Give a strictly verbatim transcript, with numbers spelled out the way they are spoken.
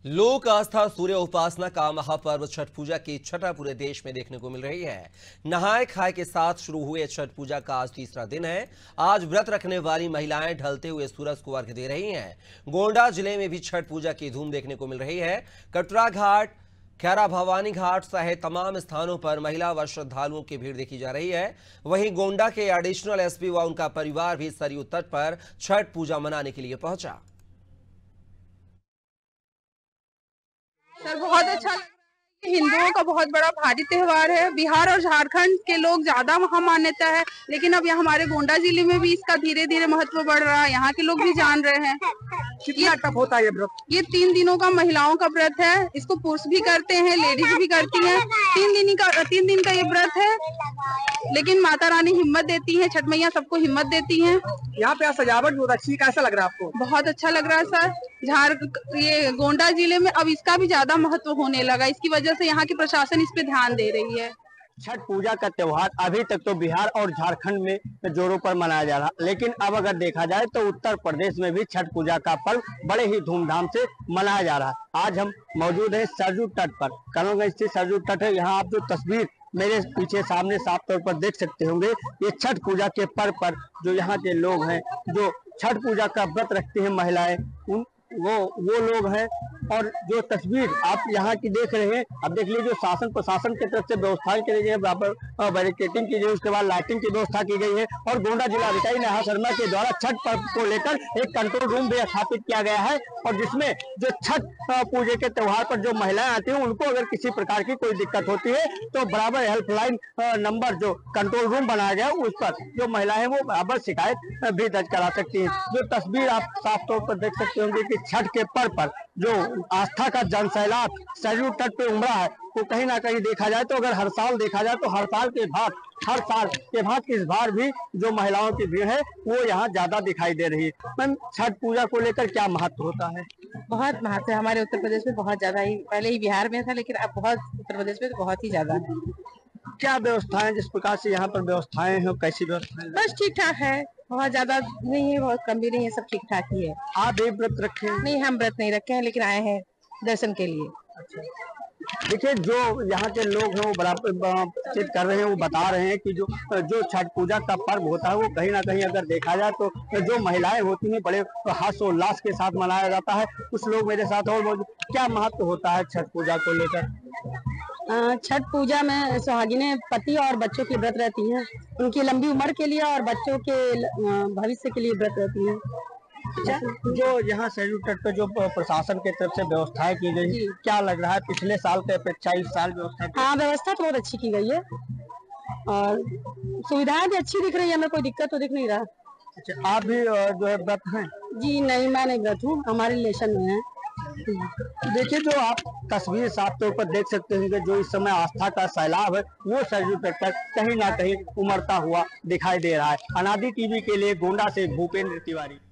लोक आस्था सूर्य उपासना का महापर्व छठ पूजा की छठा पूरे देश में देखने को मिल रही है। नहाए खाए के साथ शुरू हुए छठ पूजा का आज तीसरा दिन है। आज व्रत रखने वाली महिलाएं ढलते हुए सूरज को अर्घ्य दे रही हैं। गोंडा जिले में भी छठ पूजा की धूम देखने को मिल रही है। कटरा घाट, खैरा भवानी घाट सहित तमाम स्थानों पर महिला व श्रद्धालुओं की भीड़ देखी जा रही है। वहीं गोंडा के एडिशनल एसपी व उनका परिवार भी सरयू तट पर छठ पूजा मनाने के लिए पहुंचा। सर बहुत अच्छा लग रहा है। हिंदुओं का बहुत बड़ा भारी त्योहार है। बिहार और झारखंड के लोग ज्यादा वहाँ मान्यता है, लेकिन अब यहाँ हमारे गोंडा जिले में भी इसका धीरे धीरे महत्व बढ़ रहा है। यहाँ के लोग भी जान रहे हैं। कितना टफ होता है ये व्रत? ये तीन दिनों का महिलाओं का व्रत है। इसको पुरुष भी करते हैं, लेडीज भी करती हैं। तीन दिन का तीन दिन का ये व्रत है, लेकिन माता रानी हिम्मत देती है, छठ मैया सबको हिम्मत देती हैं। यहाँ पे सजावट बहुत अच्छी, कैसा लग रहा है आपको? बहुत अच्छा लग रहा है सर। झार ये गोंडा जिले में अब इसका भी ज्यादा महत्व होने लगा। इसकी वजह से यहाँ की प्रशासन इस पे ध्यान दे रही है। छठ पूजा का त्योहार अभी तक तो बिहार और झारखंड में जोरों पर मनाया जा रहा, लेकिन अब अगर देखा जाए तो उत्तर प्रदेश में भी छठ पूजा का पर्व बड़े ही धूमधाम से मनाया जा रहा है। आज हम मौजूद हैं सरयू तट पर। कनौगंज स्थित सरयू तट है। यहाँ आप जो तस्वीर मेरे पीछे सामने साफ तौर पर देख सकते होंगे, ये छठ पूजा के पर्व पर जो यहाँ के लोग हैं, जो छठ पूजा का व्रत रखते हैं महिलाएं, उन वो वो लोग हैं। और जो तस्वीर आप यहाँ की देख रहे हैं, अब देख लीजिए, शासन प्रशासन की तरफ से व्यवस्थाएं की गई है, बराबर बैरिकेटिंग की गई, उसके बाद लाइटिंग की व्यवस्था की गई है। और गोंडा जिलाधिकारी नेहा शर्मा के द्वारा छठ पर्व को लेकर एक कंट्रोल रूम भी स्थापित किया गया है, और जिसमें जो छठ पूजा के त्योहार पर जो महिलाएं आती हैं, उनको अगर किसी प्रकार की कोई दिक्कत होती है तो बराबर हेल्पलाइन नंबर जो कंट्रोल रूम बनाया गया उस पर जो महिलाएं वो बराबर शिकायत भी दर्ज करा सकती हैं। जो तस्वीर आप साफ तौर पर देख सकते होंगे कि छठ के पर्व पर जो आस्था का जनसैलाब सरयू तट पे उमड़ा है, वो कहीं ना कहीं देखा जाए तो अगर हर साल देखा जाए तो हर साल के बाद हर साल के बाद इस बार भी जो महिलाओं की भीड़ है वो यहाँ ज्यादा दिखाई दे रही है। मैम, छठ पूजा को लेकर क्या महत्व होता है? बहुत महत्व है हमारे उत्तर प्रदेश में, बहुत ज्यादा ही। पहले ही बिहार में था, लेकिन अब बहुत उत्तर प्रदेश में तो बहुत ही ज्यादा है। क्या व्यवस्थाएं, जिस प्रकार से यहाँ पर व्यवस्थाएं हैं, कैसी व्यवस्थाएं? बस ठीक ठाक है, बहुत ज्यादा नहीं है, बहुत कम भी नहीं है, सब ठीक ठाक ही है। आप भी व्रत रखे हैं? नहीं, हम व्रत नहीं रखे हैं, लेकिन आए हैं दर्शन के लिए। देखिए, जो यहाँ के लोग हैं वो बराबर बातचीत कर रहे हैं, वो बता रहे हैं कि जो जो छठ पूजा का पर्व होता है वो कहीं ना कहीं अगर देखा जाए तो जो महिलाएं होती हैं बड़े हर्षोल्लास के साथ मनाया जाता है। कुछ लोग मेरे साथ और मौजूद। क्या महत्व होता है छठ पूजा को लेकर? छठ पूजा में सुहागिनें पति और बच्चों की व्रत रहती हैं, उनकी लंबी उम्र के लिए और बच्चों के भविष्य के लिए व्रत रहती हैं। जो यहाँ सरयू तट पर जो प्रशासन की तरफ से व्यवस्थाएं की गई, क्या लग रहा है पिछले साल के अपेक्षा इस साल व्यवस्था? हाँ, व्यवस्था तो बहुत अच्छी की गई है और सुविधाएं भी अच्छी दिख रही है, हमें कोई दिक्कत तो दिख नहीं रहा। अच्छा, आप भी जो है व्रत हैं? जी नहीं, मैं नहीं व्रत हूँ, हमारे रिलेशन में है। देखिए, जो आप तस्वीर साफ तौर पर देख सकते हैं कि जो इस समय आस्था का सैलाब है वो सरयू तट पर कहीं ना कहीं उमड़ता हुआ दिखाई दे रहा है। अनादि टीवी के लिए गोंडा से भूपेंद्र तिवारी।